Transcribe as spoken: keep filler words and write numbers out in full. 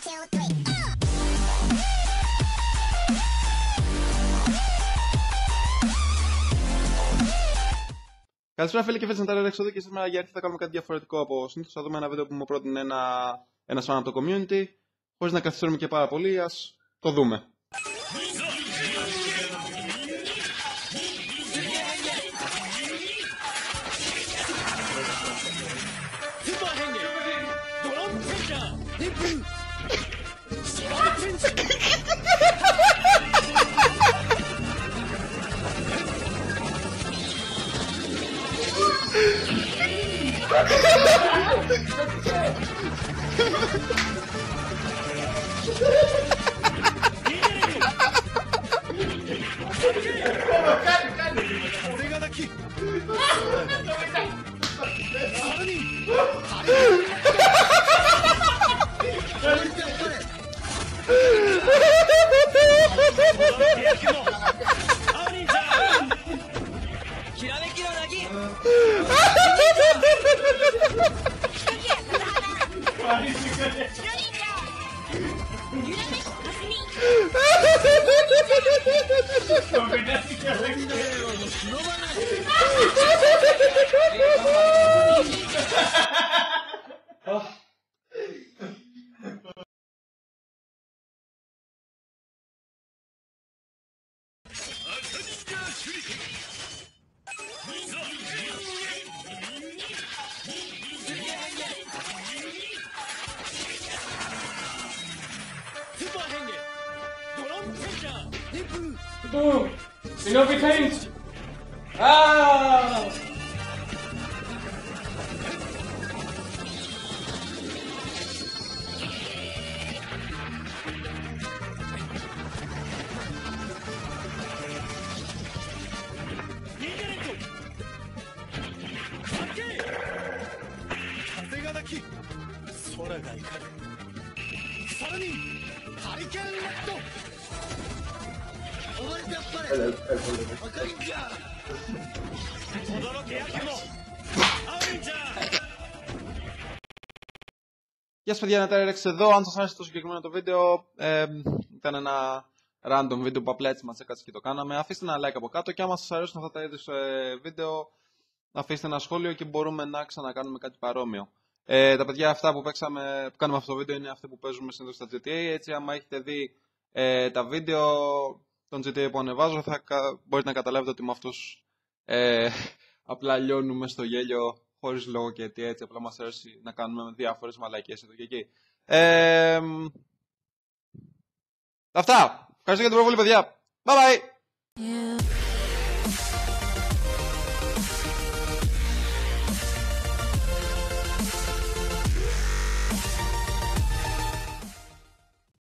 Καλησπέρα φίλοι και φίλες, Νατάλια Ρεξόδη και σήμερα για έρθει θα κάνουμε κάτι διαφορετικό από συνήθως. Θα δούμε ένα βίντεο που μου πρότεινε ένα, ένας fan από το community. Χωρίς να καθυστερούμε και πάρα πολύ, ας το δούμε. Boom! Shinobi Tenchi! Ah! Γεια σας παιδιά, Νατάλια Ρεξ εδώ. Αν σας άρεσε το συγκεκριμένο το βίντεο, ε, ήταν ένα random βίντεο που απλά έτσι μας έκατσε και το κάναμε. Αφήστε ένα like από κάτω και άμα σας αρέσουν αυτά τα είδη ε, βίντεο, αφήστε ένα σχόλιο και μπορούμε να ξανακάνουμε κάτι παρόμοιο. Ε, τα παιδιά αυτά που, παίξαμε, που κάνουμε αυτό το βίντεο είναι αυτοί που παίζουμε συνήθως στα τζι τι έι. Έτσι, άμα έχετε δει ε, τα βίντεο των τζι τι έι που ανεβάζω, θα μπορείτε να καταλάβετε ότι με αυτούς ε, απλά λιώνουμε στο γέλιο χωρίς λόγο και τι έτσι. Απλά μας αρέσει να κάνουμε διάφορες μαλακίες εδώ και εκεί. Ε, αυτά. Ευχαριστώ για την προβολή, παιδιά. Bye bye. Yeah.